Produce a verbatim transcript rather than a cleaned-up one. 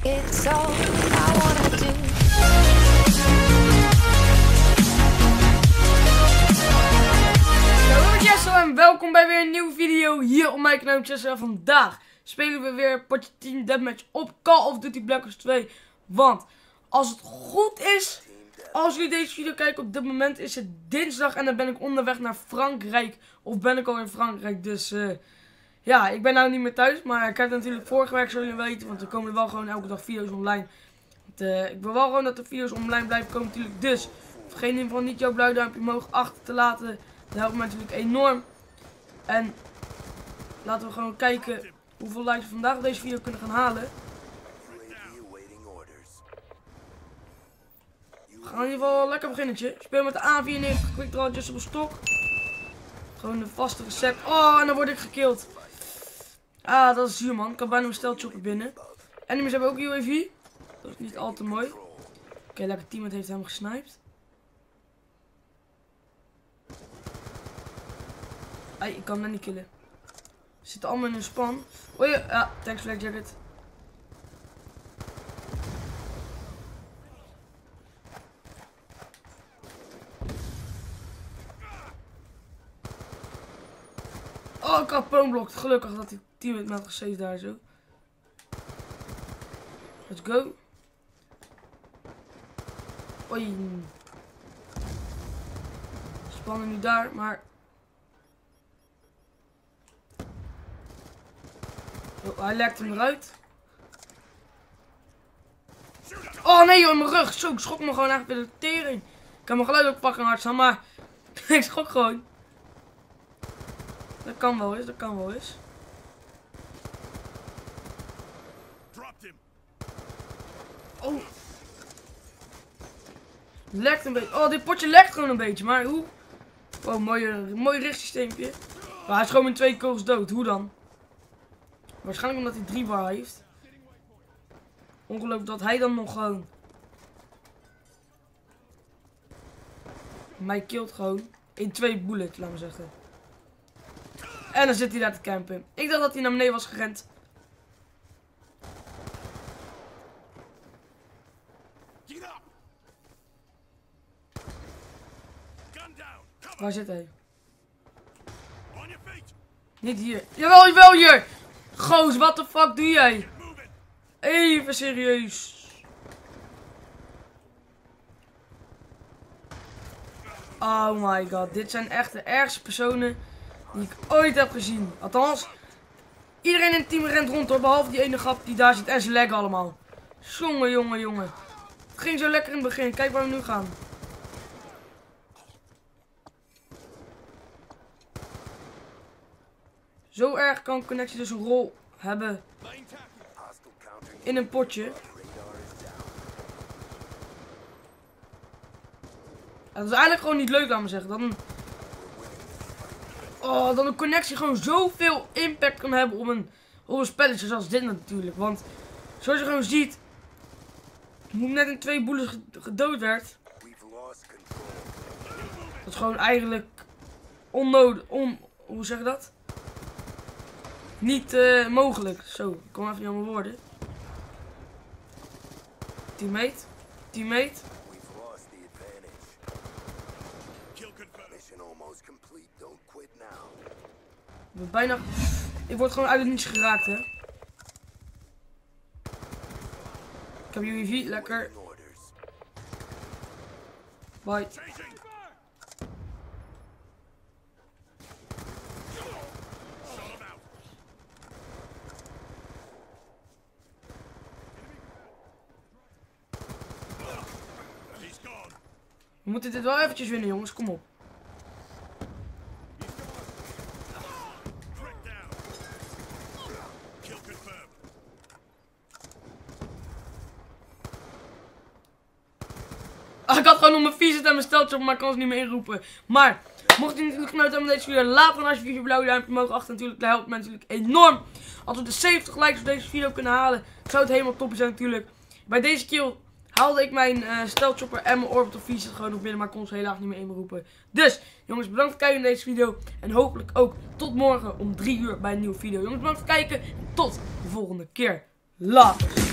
It's all I wanna do. Hallo Jessel en welkom bij weer een nieuwe video hier op mijn kanaal Jessel. Vandaag spelen we weer potje tien deathmatch op Call of Duty Black Ops twee. Want als het goed is, als jullie deze video kijken op dit moment is het dinsdag en dan ben ik onderweg naar Frankrijk. Of ben ik al in Frankrijk, dus uh, ja, ik ben nou niet meer thuis. Maar ik heb het natuurlijk voorgewerkt, zullen jullie weten. Want er komen wel gewoon elke dag video's online. Want, uh, ik wil wel gewoon dat de video's online blijven komen natuurlijk. Dus vergeet in ieder geval niet jouw blauw duimpje omhoog achter te laten. Dat helpt me natuurlijk enorm. En laten we gewoon kijken hoeveel likes we vandaag op deze video kunnen gaan halen. We gaan in ieder geval lekker beginnetje. Speel met de A vierennegentig Quick Draw Adjustable Stock. Gewoon de vaste recept. Oh, en dan word ik gekilld. Ah, dat is zuur, man. Ik kan bijna mijn stelchopper binnen. Enemies hebben ook U A V. Dat is niet al te mooi. Oké, okay, lekker teammate heeft hem gesniped. Ai, ik kan hem niet killen. Ze zitten allemaal in een span. Oh ja, ja, thanks Black Jacket. Oh, ik had poonblokt. Gelukkig dat die teammate me had gesaved daar zo. Let's go. Oei. Spannen nu daar, maar... Oh, hij lekt hem eruit. Oh nee joh, in mijn rug. Zo, ik schrok me gewoon echt bij de tering. Ik kan mijn geluid ook pakken hard staan, maar ik schrok gewoon. Dat kan wel eens, dat kan wel eens. Oh. Lekt een beetje. Oh, dit potje lekt gewoon een beetje, maar hoe? Oh, mooi, mooi richtsysteempje. Maar hij is gewoon in twee kogels dood. Hoe dan? Waarschijnlijk omdat hij drie bar heeft. Ongelooflijk dat hij dan nog gewoon... mij killt gewoon. In twee bullets, laten we zeggen. En dan zit hij daar te campen. Ik dacht dat hij naar beneden was gerend. Waar zit hij? Niet hier. Jawel, jawel hier! Goos, wat de fuck doe jij? Even serieus. Oh my god, dit zijn echt de ergste personen die ik ooit heb gezien. Althans, iedereen in het team rent rond hoor, behalve die ene grap die daar zit en ze leggen allemaal. Jongen, jongen, jongen. Het ging zo lekker in het begin, kijk waar we nu gaan. Zo erg kan Connectie dus een rol hebben in een potje. Dat is eigenlijk gewoon niet leuk, laat me zeggen. Dan, oh, dan een Connectie gewoon zoveel impact kan hebben op een, op een spelletje zoals dit natuurlijk. Want zoals je gewoon ziet, hoe net in twee bullets gedood werd. Dat is gewoon eigenlijk onnodig. On, hoe zeg je dat? Niet uh, mogelijk. Zo, ik kom even niet aan mijn woorden. Teammate. Teammate. Ik ben bijna... Ik word gewoon uit het niets geraakt, hè. Ik heb U A V, lekker. Bye. We moeten dit wel eventjes winnen, jongens. Kom op. Ah, ik had gewoon nog mijn vies en mijn steltje op, maar ik kan ze niet meer inroepen. Maar, mocht je natuurlijk genoten hebben met deze video, laat dan alsjeblieft je blauwe duimpje omhoog achter. Natuurlijk, dat helpt me natuurlijk enorm. Als we de zeventig likes op deze video kunnen halen, zou het helemaal top zijn natuurlijk. Bij deze kill haalde ik mijn uh, stelchopper en mijn orbital vies gewoon nog binnen, maar kon ze helaas niet meer inroepen. Dus, jongens, bedankt voor het kijken naar deze video. En hopelijk ook tot morgen om drie uur bij een nieuwe video. Jongens, bedankt voor het kijken. En tot de volgende keer. Later.